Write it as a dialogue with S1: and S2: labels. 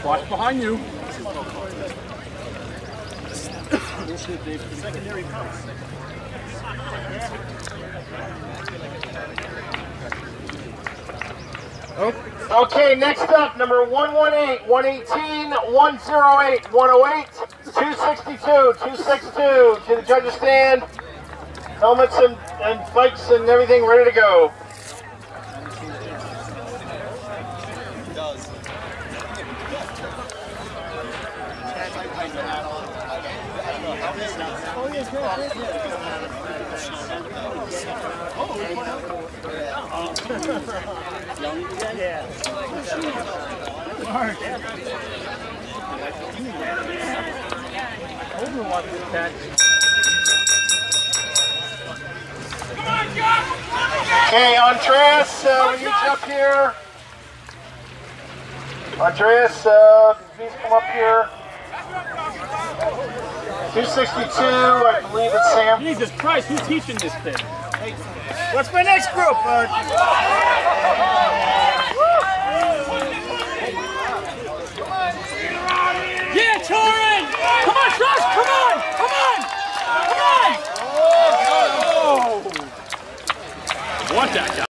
S1: Watch behind you.
S2: Secondary post.
S3: Okay, next up, number 118, 118, 108, 108, 262, 262 to the judges' stand. Helmets and bikes and everything ready to go.
S2: Yeah.
S3: Okay, Andreas, we need you up here. Andreas, please come up here. 262, I believe it's Sam.
S1: Jesus Christ, who's teaching this kid?
S2: What's my next group?